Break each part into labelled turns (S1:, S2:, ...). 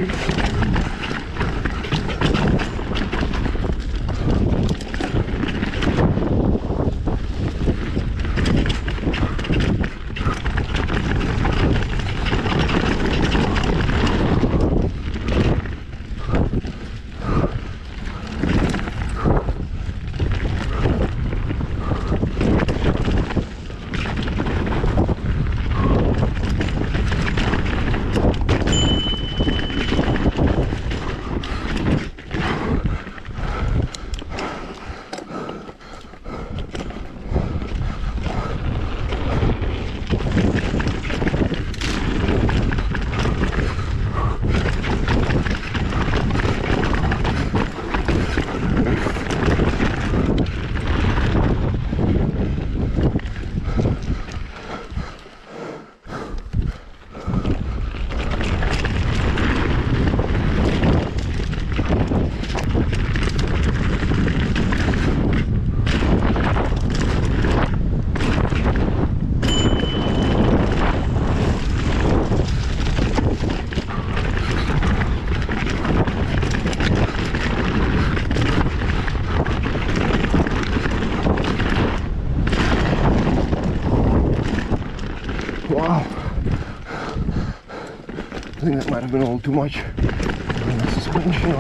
S1: Wow, I think that might have been a little too much on the suspension.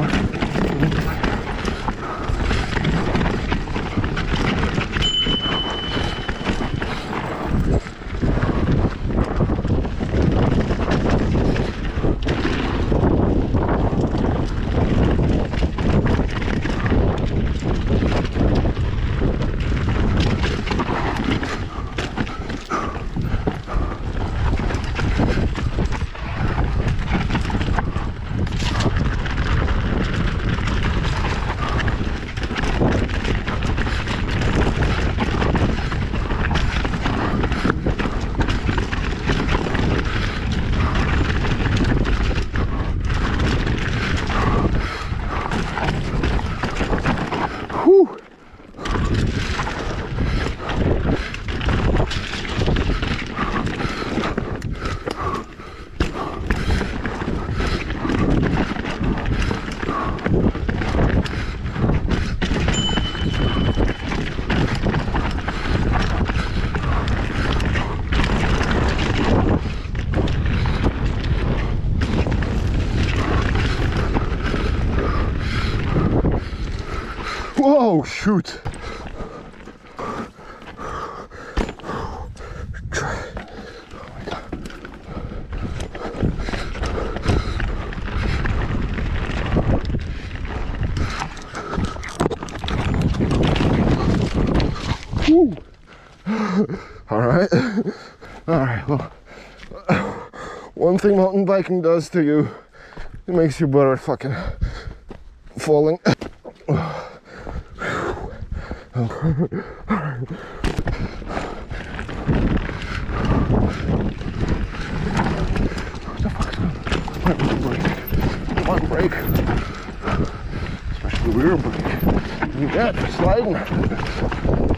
S1: Whoa, shoot. Woo. All right, well, one thing mountain biking does to you, it makes you better at fucking falling. What the fuck's going on? Come on, brake. Especially the rear brake. You got for sliding.